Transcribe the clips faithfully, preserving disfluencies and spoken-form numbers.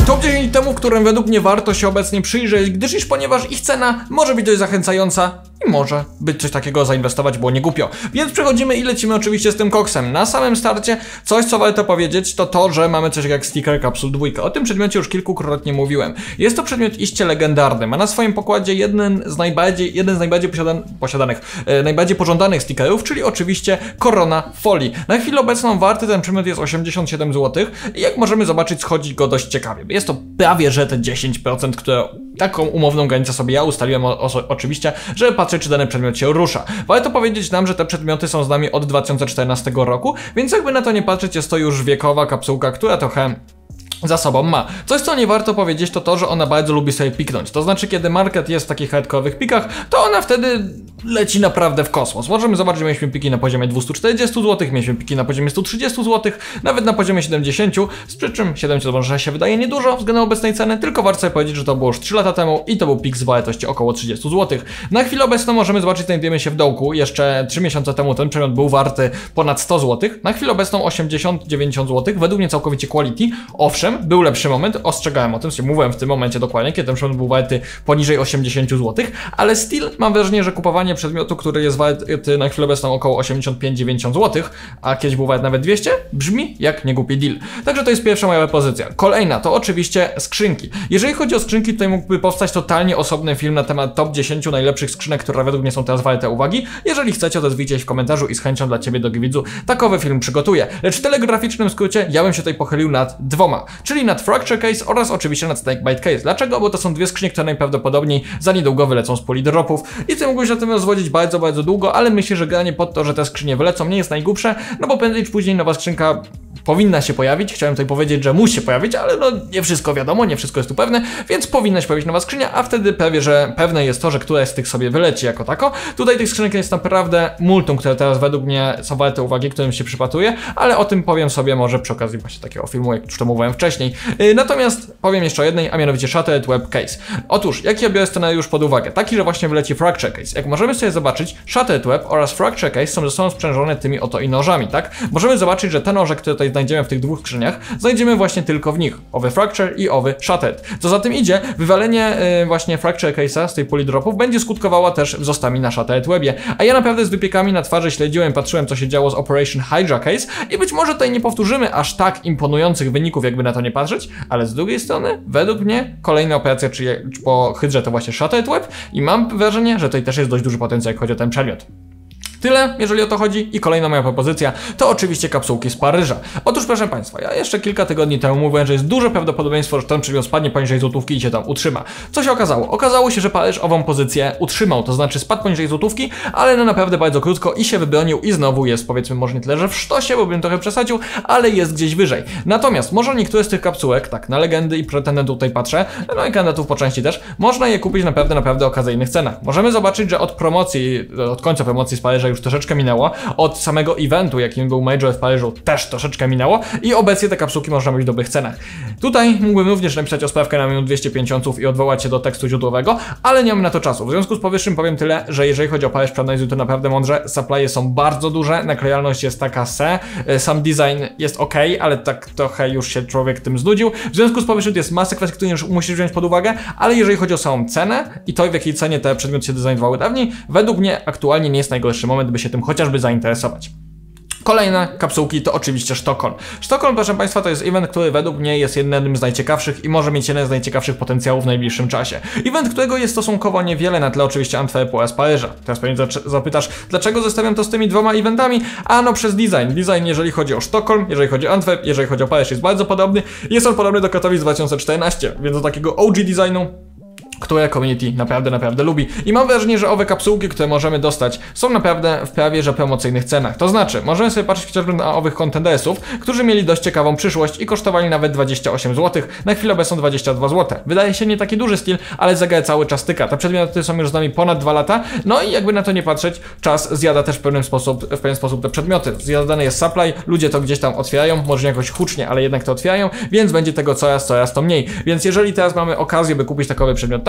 Top dziesięć temu, którym według mnie warto się obecnie przyjrzeć, gdyż iż ponieważ ich cena może być dość zachęcająca i może być coś takiego zainwestować, było nie głupio. Więc przechodzimy i lecimy oczywiście z tym koksem. Na samym starcie coś, co warto powiedzieć, to to, że mamy coś jak sticker Capsule dwa. O tym przedmiocie już kilkukrotnie mówiłem. Jest to przedmiot iście legendarny. Ma na swoim pokładzie jeden z najbardziej, jeden z najbardziej posiadan posiadanych, e, najbardziej pożądanych stickerów, czyli oczywiście korona folii. Na chwilę obecną warty ten przedmiot jest osiemdziesiąt siedem złotych i jak możemy zobaczyć, schodzi go dość ciekawie. Jest to prawie, że te dziesięć procent, które taką umowną granicę sobie ja ustaliłem o, o, oczywiście, żeby patrzeć, czy dany przedmiot się rusza. Warto powiedzieć nam, że te przedmioty są z nami od dwa tysiące czternastego roku, więc jakby na to nie patrzeć, jest to już wiekowa kapsułka, która trochę za sobą ma. Coś, co nie warto powiedzieć, to to, że ona bardzo lubi sobie piknąć. To znaczy, kiedy market jest w takich hardkorowych pikach, to ona wtedy leci naprawdę w kosmos. Możemy zobaczyć, że mieliśmy piki na poziomie dwieście czterdzieści złotych, mieliśmy piki na poziomie sto trzydzieści złotych, nawet na poziomie siedemdziesiąt, z przy czym siedemdziesiąt może się wydaje niedużo względem obecnej ceny, tylko warto sobie powiedzieć, że to było już trzy lata temu i to był pik z wartości około trzydzieści złotych. Na chwilę obecną możemy zobaczyć, znajdujemy się w dołku. Jeszcze trzy miesiące temu ten przedmiot był warty ponad sto złotych. Na chwilę obecną osiemdziesiąt dziewięćdziesiąt złotych. Według mnie całkowicie quality. Owszem, był lepszy moment, ostrzegałem o tym, czyli mówiłem w tym momencie dokładnie, kiedy ten przedmiot był warty poniżej osiemdziesiąt złotych, ale still mam wrażenie, że kupowanie przedmiotu, który jest warty na chwilę obecną około osiemdziesiąt pięć dziewięćdziesiąt złotych, a kiedyś był wart nawet dwieście, brzmi jak niegłupi deal. Także to jest pierwsza moja pozycja. Kolejna to oczywiście skrzynki. Jeżeli chodzi o skrzynki, tutaj mógłby powstać totalnie osobny film na temat top dziesięć najlepszych skrzynek, które według mnie są teraz warte uwagi. Jeżeli chcecie, odezwijcie się w komentarzu i z chęcią dla Ciebie, do widzu, takowy film przygotuję. Lecz w telegraficznym skrócie ja bym się tutaj pochylił nad dwoma, czyli nad Fracture Case oraz oczywiście nad Snakebite Case. Dlaczego? Bo to są dwie skrzynie, które najprawdopodobniej za niedługo wylecą z puli dropów i ty mógłbyś się na tym rozwodzić bardzo, bardzo długo, ale myślę, że granie pod to, że te skrzynie wylecą, nie jest najgłupsze, no bo prędzej czy później nowa skrzynka powinna się pojawić. Chciałem tutaj powiedzieć, że musi się pojawić, ale no nie wszystko wiadomo, nie wszystko jest tu pewne, więc powinna się pojawić nowa skrzynia, a wtedy prawie, że pewne jest to, że któraś z tych sobie wyleci jako tako. Tutaj tych skrzynek jest naprawdę multum, które teraz według mnie są warte uwagi, którym się przypatruję, ale o tym powiem sobie może przy okazji właśnie takiego filmu, jak już to mówiłem wcześniej. Yy, natomiast powiem jeszcze o jednej, a mianowicie Shattered Web Case. Otóż, jaki ja biorę scenariusz pod uwagę? Taki, że właśnie wyleci Fracture Case. Jak możemy sobie zobaczyć, Shattered Web oraz Fracture Case są ze sobą sprzężone tymi oto i nożami, tak? Możemy zobaczyć, że te noże, które tutaj znajdziemy w tych dwóch skrzyniach, znajdziemy właśnie tylko w nich. Owy Fracture i owy Shattered. Co za tym idzie, wywalenie yy, właśnie Fracture Case'a z tej puli dropów będzie skutkowało też wzrostami na Shattered Webie. A ja naprawdę z wypiekami na twarzy śledziłem, patrzyłem, co się działo z Operation Hydra Case i być może tutaj nie powtórzymy aż tak imponujących wyników, jakby na to nie patrzeć, ale z drugiej strony, według mnie, kolejna operacja czy, czy po Hydrze to właśnie Shattered Web i mam wrażenie, że tutaj też jest dość duży potencjał, jak chodzi o ten przedmiot. Tyle, jeżeli o to chodzi. I kolejna moja propozycja to oczywiście kapsułki z Paryża. Otóż proszę Państwa, ja jeszcze kilka tygodni temu mówiłem, że jest duże prawdopodobieństwo, że ten przedmiot spadnie poniżej złotówki i się tam utrzyma. Co się okazało? Okazało się, że Paryż ową pozycję utrzymał, to znaczy spadł poniżej złotówki, ale no naprawdę bardzo krótko i się wybronił i znowu jest, powiedzmy, może nie tyle, że w sztosie, bo bym trochę przesadził, ale jest gdzieś wyżej. Natomiast może niektóre z tych kapsułek, tak na legendy i pretendentów tutaj patrzę, no i kandydatów po części też, można je kupić naprawdę, naprawdę okazyjnych cenach. Możemy zobaczyć, że od promocji, od końca promocji z Paryża już troszeczkę minęło, od samego eventu, jakim był Major w Paryżu, też troszeczkę minęło i obecnie te kapsułki można mieć w dobrych cenach. Tutaj mógłbym również napisać o sprawkę na minut dwieście pięćdziesiąt i odwołać się do tekstu źródłowego, ale nie mam na to czasu. W związku z powyższym powiem tyle, że jeżeli chodzi o Paryż, przeanalizuj to naprawdę mądrze, supply'e są bardzo duże, naklejalność jest taka se, sam design jest ok, ale tak trochę już się człowiek tym znudził. W związku z powyższym jest masa kwestii, które już musisz wziąć pod uwagę, ale jeżeli chodzi o samą cenę i to, w jakiej cenie te przedmioty się designowały dawniej, według mnie aktualnie nie jest najgorszy moment, by się tym chociażby zainteresować. Kolejne kapsułki to oczywiście Sztokholm. Sztokholm, proszę Państwa, to jest event, który według mnie jest jednym z najciekawszych i może mieć jeden z najciekawszych potencjałów w najbliższym czasie. Event, którego jest stosunkowo niewiele na tle oczywiście Antwerpu oraz Paryża. Teraz pewnie zapytasz, dlaczego zestawiam to z tymi dwoma eventami? A no przez design. Design, jeżeli chodzi o Sztokholm, jeżeli chodzi o Antwerp, jeżeli chodzi o Paryż, jest bardzo podobny. Jest on podobny do Katowic dwa tysiące czternastego, więc do takiego O G designu, które community naprawdę, naprawdę lubi. I mam wrażenie, że owe kapsułki, które możemy dostać, są naprawdę w prawie że promocyjnych cenach. To znaczy, możemy sobie patrzeć chociażby na owych contendersów, którzy mieli dość ciekawą przyszłość i kosztowali nawet dwadzieścia osiem złotych, na chwilę obecną dwadzieścia dwa złote. Wydaje się nie taki duży styl, ale zegar cały czas tyka. Te przedmioty są już z nami ponad dwa lata, no i jakby na to nie patrzeć, czas zjada też w pewien sposób, w pewien sposób te przedmioty. Zjadany jest supply, ludzie to gdzieś tam otwierają, może nie jakoś hucznie, ale jednak to otwierają, więc będzie tego coraz, coraz to mniej. Więc jeżeli teraz mamy okazję, by kupić takowy przedmiot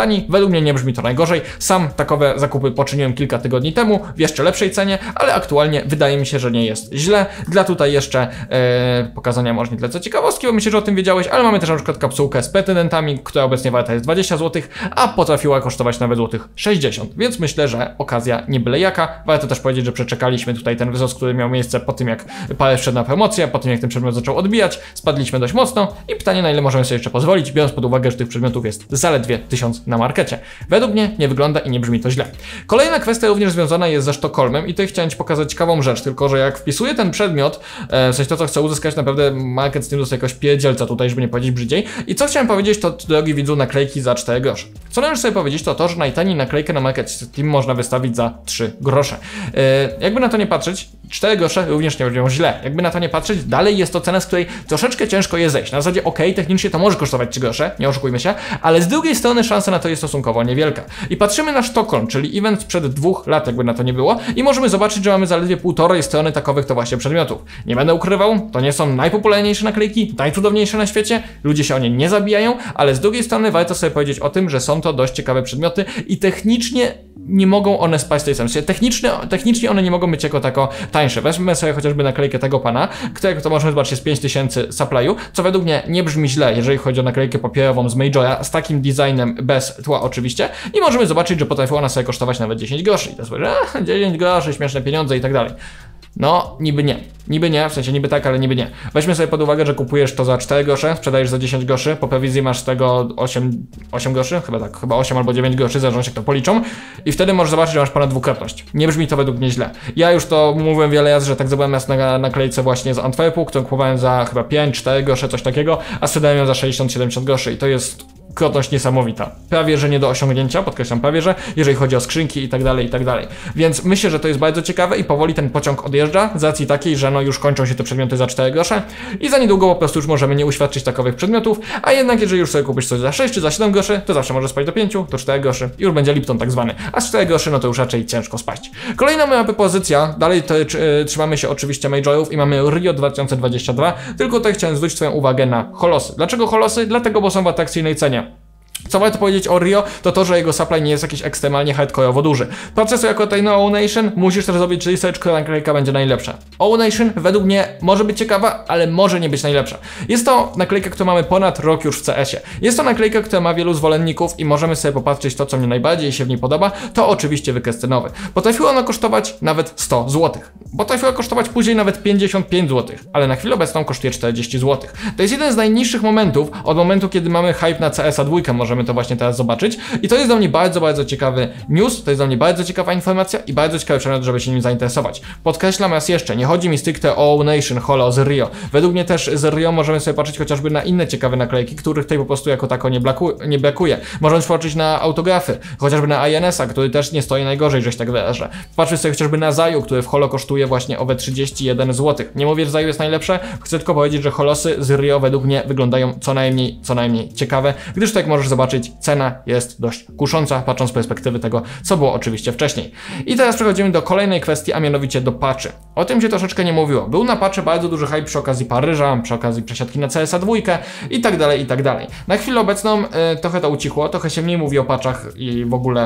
tani. Według mnie nie brzmi to najgorzej. Sam takowe zakupy poczyniłem kilka tygodni temu w jeszcze lepszej cenie, ale aktualnie wydaje mi się, że nie jest źle. Dla tutaj jeszcze e, pokazania może nie tyle co ciekawostki, bo myślę, że o tym wiedziałeś, ale mamy też na przykład kapsułkę z petydentami, która obecnie warta jest dwadzieścia złotych, a potrafiła kosztować nawet złotych sześćdziesiąt, więc myślę, że okazja nie byle jaka. Warto też powiedzieć, że przeczekaliśmy tutaj ten wzrost, który miał miejsce po tym, jak parę wszedł na promocję, po tym, jak ten przedmiot zaczął odbijać, spadliśmy dość mocno i pytanie, na ile możemy sobie jeszcze pozwolić, biorąc pod uwagę, że tych przedmiotów jest zaledwie tysiąc na markecie. Według mnie nie wygląda i nie brzmi to źle. Kolejna kwestia również związana jest ze Sztokholmem i tutaj chciałem Ci pokazać ciekawą rzecz, tylko że jak wpisuję ten przedmiot, e, w sensie to, co chcę uzyskać, naprawdę market z tym dostaje jakoś pierdzielca tutaj, żeby nie powiedzieć brzydziej. I co chciałem powiedzieć, to drogi widzu, naklejki za cztery grosze. Co należy sobie powiedzieć, to to, że najtaniej naklejkę na market Steam można wystawić za trzy grosze. E, jakby na to nie patrzeć, cztery grosze również nie brzmią źle. Jakby na to nie patrzeć, dalej jest to cena, z której troszeczkę ciężko jest zejść. Na zasadzie ok, technicznie to może kosztować trzy grosze, nie oszukujmy się, ale z drugiej strony szansa na to jest stosunkowo niewielka. I patrzymy na Sztokholm, czyli event sprzed dwóch lat, jakby na to nie było, i możemy zobaczyć, że mamy zaledwie półtorej strony takowych to właśnie przedmiotów. Nie będę ukrywał, to nie są najpopularniejsze naklejki, najcudowniejsze na świecie, ludzie się o nie nie zabijają, ale z drugiej strony warto sobie powiedzieć o tym, że są to dość ciekawe przedmioty i technicznie nie mogą one spaść z tej sensie. Technicznie, technicznie one nie mogą być jako tako tańsze. Weźmy sobie chociażby naklejkę tego pana, którego to możemy zobaczyć jest pięć tysięcy supply'u, co według mnie nie brzmi źle, jeżeli chodzi o naklejkę papierową z Majora, z takim designem bez tła oczywiście, i możemy zobaczyć, że potrafiła ona sobie kosztować nawet dziesięć groszy. I to jest, że a, dziesięć groszy, śmieszne pieniądze i tak dalej. No, niby nie. Niby nie, w sensie niby tak, ale niby nie. Weźmy sobie pod uwagę, że kupujesz to za cztery grosze, sprzedajesz za dziesięć groszy, po prowizji masz z tego osiem, osiem groszy, chyba tak, chyba osiem albo dziewięć groszy, zależy jak to policzą, i wtedy możesz zobaczyć, że masz ponad dwukrotność. Nie brzmi to według mnie źle. Ja już to mówiłem wiele razy, że tak zrobiłem raz na naklejce właśnie z Antwerpu, którą kupowałem za chyba pięć cztery grosze, coś takiego, a sprzedałem ją za sześćdziesiąt siedemdziesiąt groszy i to jest krotność niesamowita. Prawie, że nie do osiągnięcia, podkreślam prawie, że, jeżeli chodzi o skrzynki i tak dalej, i tak dalej. Więc myślę, że to jest bardzo ciekawe i powoli ten pociąg odjeżdża z racji takiej, że no już kończą się te przedmioty za cztery grosze i za niedługo po prostu już możemy nie uświadczyć takowych przedmiotów, a jednak jeżeli już sobie kupisz coś za sześć czy za siedem groszy, to zawsze może spać do pięciu, to cztery groszy i już będzie Lipton tak zwany, a z cztery groszy no to już raczej ciężko spaść. Kolejna moja propozycja, dalej to, y, trzymamy się oczywiście Majorów i mamy Rio dwa tysiące dwadzieścia dwa, tylko tutaj chciałem zwrócić swoją uwagę na holosy. Dlaczego holosy? Dlatego, bo są w atrakcyjnej cenie. Co warto powiedzieć o Rio, to to, że jego supply nie jest jakiś ekstremalnie hardcore'owo duży. Procesor jako tutaj na O-Nation, musisz też zrobić research, która naklejka będzie najlepsza. O-Nation według mnie może być ciekawa, ale może nie być najlepsza. Jest to naklejka, którą mamy ponad rok już w C S ie. Jest to naklejka, która ma wielu zwolenników i możemy sobie popatrzeć to, co mnie najbardziej się w niej podoba, to oczywiście wykres cenowy. Potrafiła ona kosztować nawet sto złotych. Potrafiła kosztować później nawet pięćdziesiąt pięć złotych, ale na chwilę obecną kosztuje czterdzieści złotych. To jest jeden z najniższych momentów od momentu, kiedy mamy hype na C S a dwa, możemy to właśnie teraz zobaczyć. I to jest dla mnie bardzo, bardzo ciekawy news, to jest dla mnie bardzo ciekawa informacja i bardzo ciekawy przedmiot, żeby się nim zainteresować. Podkreślam raz jeszcze, nie chodzi mi stricte o O-Nation, Holo z Rio. Według mnie też z Rio możemy sobie patrzeć chociażby na inne ciekawe naklejki, których tutaj po prostu jako tako nie, nie brakuje. Możemy patrzeć na autografy, chociażby na I N S a, który też nie stoi najgorzej, żeś tak wyrażę. Patrzmy sobie chociażby na Zaju, który w Holo kosztuje właśnie owe trzydzieści jeden złotych. Nie mówię, że Zaju jest najlepsze, chcę tylko powiedzieć, że Holosy z Rio według mnie wyglądają co najmniej, co najmniej ciekawe, gdyż tak jak możesz zobaczyć, cena jest dość kusząca, patrząc z perspektywy tego, co było oczywiście wcześniej. I teraz przechodzimy do kolejnej kwestii, a mianowicie do patchy. O tym się troszeczkę nie mówiło. Był na patchy bardzo duży hype przy okazji Paryża, przy okazji przesiadki na C S a dwa i tak dalej, i tak dalej. Na chwilę obecną y, trochę to ucichło, trochę się mniej mówi o patchach i w ogóle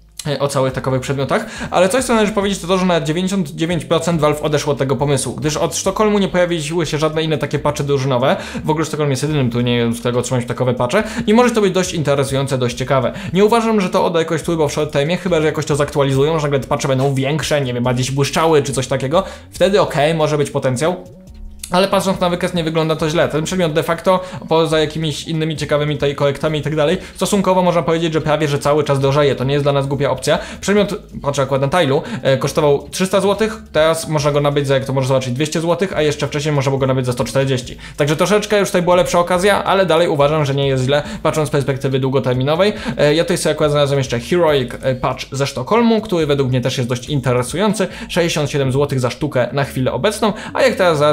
o całych takowych przedmiotach, ale coś, co należy powiedzieć, to to, że na dziewięćdziesiąt dziewięć procent Valve odeszło od tego pomysłu, gdyż od Sztokholmu nie pojawiły się żadne inne takie patche drużynowe. W ogóle Sztokholm jest jedynym turniejem, z którego otrzymają się takowe patche i może to być dość interesujące, dość ciekawe. Nie uważam, że to odda jakoś turbo w short time'ie, chyba że jakoś to zaktualizują, że nagle te patche będą większe, nie wiem, bardziej błyszczały czy coś takiego. Wtedy okej, okay, może być potencjał. Ale patrząc na wykres nie wygląda to źle. Ten przedmiot de facto, poza jakimiś innymi ciekawymi tutaj korektami i tak dalej, stosunkowo można powiedzieć, że prawie, że cały czas drożeje. To nie jest dla nas głupia opcja. Przedmiot, patrzę akurat na Tailu, e, kosztował trzysta złotych, teraz można go nabyć za, jak to można zobaczyć, dwieście złotych, a jeszcze wcześniej można było go nabyć za sto czterdzieści. Także troszeczkę już tutaj była lepsza okazja, ale dalej uważam, że nie jest źle, patrząc z perspektywy długoterminowej. E, ja tutaj sobie akurat znalazłem jeszcze Heroic Patch ze Sztokholmu, który według mnie też jest dość interesujący. sześćdziesiąt siedem złotych za sztukę na chwilę obecną, a jak teraz zaraz zobaczymy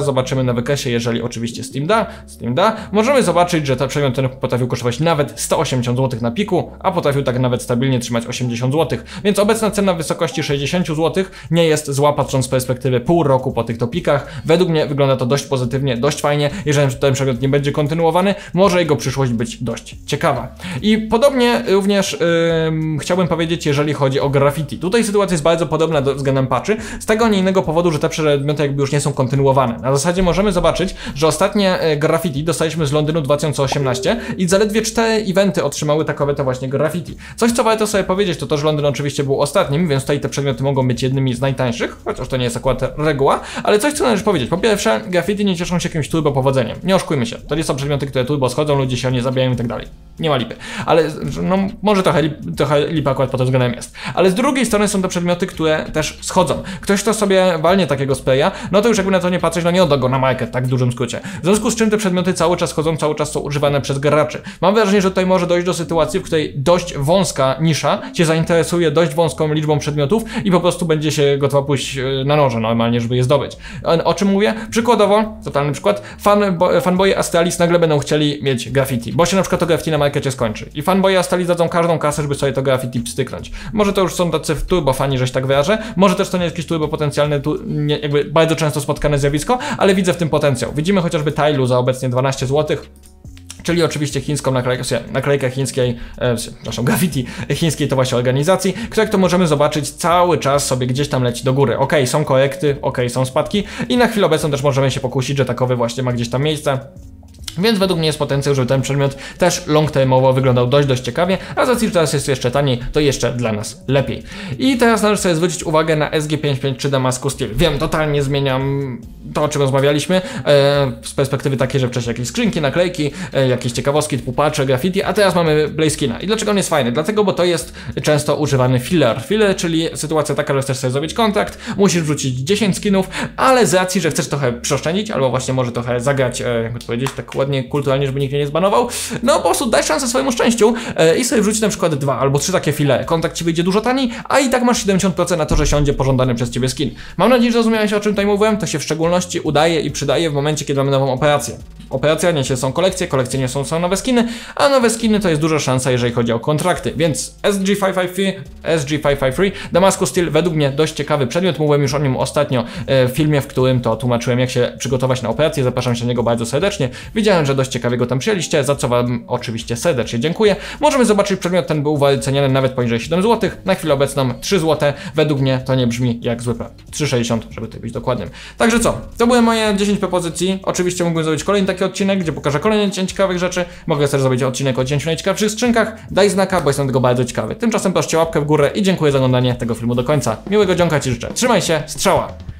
na wykasie, jeżeli oczywiście Steam da, Steam da, możemy zobaczyć, że ten przedmiot ten potrafił kosztować nawet sto osiemdziesiąt złotych na piku, a potrafił tak nawet stabilnie trzymać osiemdziesiąt złotych, więc obecna cena w wysokości sześćdziesiąt złotych nie jest zła, patrząc z perspektywy pół roku po tych topikach. Według mnie wygląda to dość pozytywnie, dość fajnie. Jeżeli ten przedmiot nie będzie kontynuowany, może jego przyszłość być dość ciekawa. I podobnie również yy, chciałbym powiedzieć, jeżeli chodzi o graffiti. Tutaj sytuacja jest bardzo podobna do względem patchy, z tego nie innego powodu, że te przedmioty jakby już nie są kontynuowane. Na zasadzie możemy zobaczyć, że ostatnie graffiti dostaliśmy z Londynu dwa tysiące osiemnaście i zaledwie cztery eventy otrzymały takowe to właśnie graffiti. Coś, co warto sobie powiedzieć, to to, że Londyn oczywiście był ostatnim, więc tutaj te przedmioty mogą być jednymi z najtańszych, chociaż to nie jest akurat reguła, ale coś, co należy powiedzieć. Po pierwsze, graffiti nie cieszą się jakimś turbo powodzeniem. Nie oszukujmy się. To nie są przedmioty, które turbo schodzą, ludzie się o nie zabijają i tak dalej. Nie ma lipy. Ale no może trochę, lip, trochę lipa akurat pod tym względem jest. Ale z drugiej strony są to przedmioty, które też schodzą. Ktoś, kto sobie walnie takiego spraya, no to już jakby na to nie patrzeć, no nie odda go na market, tak w dużym skrócie. W związku z czym te przedmioty cały czas chodzą, cały czas są używane przez graczy. Mam wrażenie, że tutaj może dojść do sytuacji, w której dość wąska nisza cię zainteresuje dość wąską liczbą przedmiotów i po prostu będzie się gotowa pójść na noże normalnie, żeby je zdobyć. O czym mówię? Przykładowo, totalny przykład, fan, bo, fanboye Astralis nagle będą chcieli mieć graffiti, bo się na przykład to graffiti na markecie skończy. I fanboye Astralis dadzą każdą kasę, żeby sobie to graffiti pstryknąć. Może to już są tacy turbo fani, że się tak wyrażę, może też to nie jest jakiś turbo potencjalny, tu, nie, jakby bardzo często spotkane zjawisko, ale widzę w tym potencjał. Widzimy chociażby Tailu za obecnie dwanaście złotych. Czyli oczywiście chińską naklejkę, naklejkę chińskiej, e, przepraszam, graffiti chińskiej to właśnie organizacji, która, jak to możemy zobaczyć, cały czas sobie gdzieś tam leci do góry. Ok, są korekty, ok, są spadki i na chwilę obecną też możemy się pokusić, że takowy właśnie ma gdzieś tam miejsce. Więc według mnie jest potencjał, żeby ten przedmiot też long termowo wyglądał dość, dość ciekawie, a z racji, że teraz jest jeszcze taniej, to jeszcze dla nas lepiej. I teraz należy sobie zwrócić uwagę na S G pięćset pięćdziesiąt trzy Damascus Steel. Wiem, totalnie zmieniam to, o czym rozmawialiśmy, e, z perspektywy takiej, że wcześniej jakieś skrzynki, naklejki, e, jakieś ciekawostki typu patche, graffiti, a teraz mamy Blazekina. I dlaczego on jest fajny? Dlatego, bo to jest często używany filler. Filler, czyli sytuacja taka, że chcesz sobie zrobić kontrakt, musisz wrzucić dziesięć skinów, ale z racji, że chcesz trochę przeoszczędzić, albo właśnie może trochę zagrać, e, jakby to powiedzieć, tak ładnie kulturalnie, żeby nikt mnie nie zbanował, no po prostu daj szansę swojemu szczęściu e, i sobie wrzucić na przykład dwa albo trzy takie file. Kontrakt ci wyjdzie dużo taniej, a i tak masz siedemdziesiąt procent na to, że siądzie pożądany przez ciebie skin. Mam nadzieję, że rozumiałeś, o czym tutaj mówiłem. To się w szczególności udaje i przydaje w momencie, kiedy mamy nową operację. Operacja niesie są kolekcje, kolekcje nie są, są nowe skiny, a nowe skiny to jest duża szansa, jeżeli chodzi o kontrakty. Więc S G pięćset pięćdziesiąt trzy, S G pięćset pięćdziesiąt trzy, Damascus Steel, według mnie dość ciekawy przedmiot. Mówiłem już o nim ostatnio e, w filmie, w którym to tłumaczyłem, jak się przygotować na operację. Zapraszam się na niego bardzo serdecznie. Widziałem, że dość ciekawie go tam przyjęliście, za co wam oczywiście serdecznie dziękuję. Możemy zobaczyć, przedmiot ten był wyceniany nawet poniżej siedem złotych, na chwilę obecną trzy złote. Według mnie to nie brzmi jak zły plan. trzy sześćdziesiąt, żeby tutaj być dokładnym. Także co? To były moje dziesięć propozycji. Oczywiście mógłbym zrobić kolejny taki odcinek, gdzie pokażę kolejne ciekawych rzeczy. Mogę też zrobić odcinek o dziesięciu najciekawszych skrzynkach. Daj znaka, bo jestem tego bardzo ciekawy. Tymczasem proszę łapkę w górę i dziękuję za oglądanie tego filmu do końca. Miłego dzionka ci życzę. Trzymaj się, strzała!